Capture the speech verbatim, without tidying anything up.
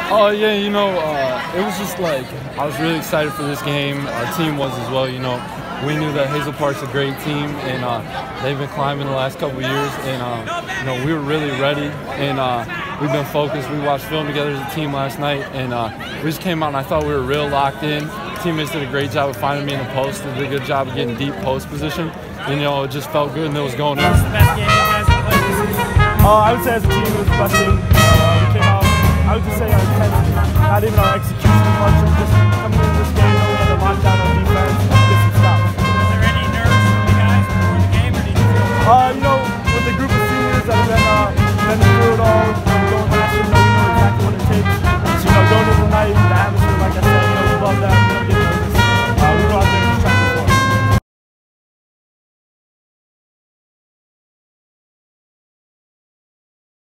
Oh yeah, you know, uh, it was just like I was really excited for this game. Our team was as well. You know, we knew that Hazel Park's a great team, and uh, they've been climbing the last couple of years. And uh, you know, we were really ready, and uh, we've been focused. We watched film together as a team last night, and uh, we just came out and I thought we were real locked in. Teammates did a great job of finding me in the post. They did a good job of getting deep post position. And, you know, it just felt good and it was going in. What's the best game you guys have played this season? Uh, I would say as a team it was the best game. Uh, we came out, I would just say our intent, not even our execution as much, of just coming into this game, we had to lock down on defense and get some stops. Was there any nerves from you guys before the game, or did you feel? Uh, you know, with the group of seniors that have been, uh, been through it all,